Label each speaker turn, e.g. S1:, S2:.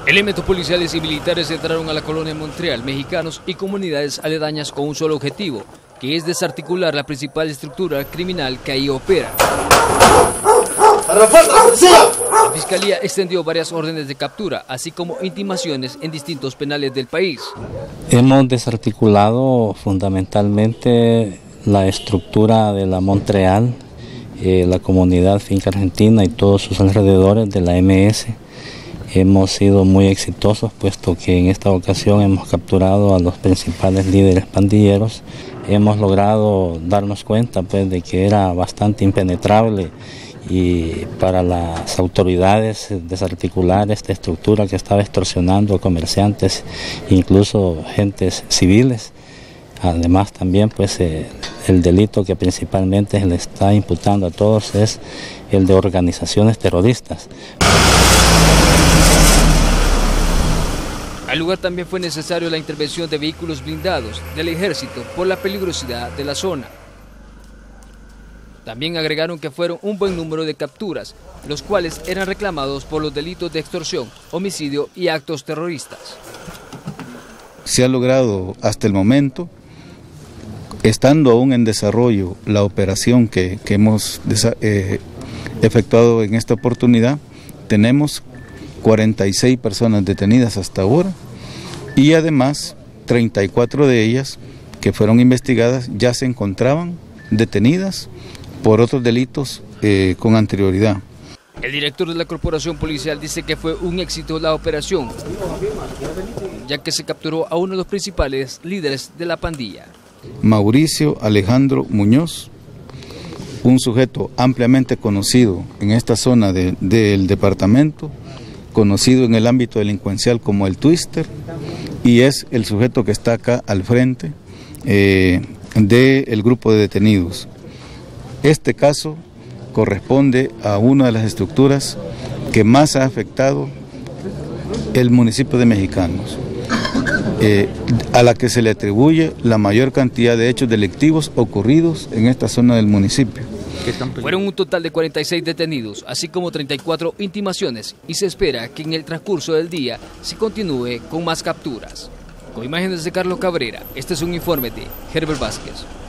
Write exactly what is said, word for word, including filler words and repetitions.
S1: Elementos policiales y militares entraron a la colonia Montreal, mexicanos y comunidades aledañas con un solo objetivo, que es desarticular la principal estructura criminal que ahí opera. La Fiscalía extendió varias órdenes de captura, así como intimaciones en distintos penales del país.
S2: Hemos desarticulado fundamentalmente la estructura de la Montreal, eh, la comunidad finca argentina y todos sus alrededores de la eme ese. Hemos sido muy exitosos, puesto que en esta ocasión hemos capturado a los principales líderes pandilleros. Hemos logrado darnos cuenta pues, de que era bastante impenetrable y para las autoridades desarticular esta estructura que estaba extorsionando a comerciantes, incluso gentes civiles. Además también pues eh, el delito que principalmente se le está imputando a todos es el de organizaciones terroristas.
S1: Al lugar también fue necesario la intervención de vehículos blindados del ejército por la peligrosidad de la zona. También agregaron que fueron un buen número de capturas, los cuales eran reclamados por los delitos de extorsión, homicidio y actos terroristas.
S3: Se ha logrado hasta el momento, estando aún en desarrollo la operación que, que hemos eh, efectuado en esta oportunidad, tenemos cuarenta y seis personas detenidas hasta ahora y además treinta y cuatro de ellas que fueron investigadas ya se encontraban detenidas por otros delitos eh, con anterioridad.
S1: El director de la corporación policial dice que fue un éxito la operación, ya que se capturó a uno de los principales líderes de la pandilla.
S3: Mauricio Alejandro Muñoz, un sujeto ampliamente conocido en esta zona de, del departamento, conocido en el ámbito delincuencial como el Twister, y es el sujeto que está acá al frente eh, del grupo de detenidos. Este caso corresponde a una de las estructuras que más ha afectado el municipio de Mexicanos, eh, a la que se le atribuye la mayor cantidad de hechos delictivos ocurridos en esta zona del municipio.
S1: Fueron un total de cuarenta y seis detenidos, así como treinta y cuatro intimaciones, y se espera que en el transcurso del día se continúe con más capturas. Con imágenes de Carlos Cabrera, este es un informe de Herbert Vázquez.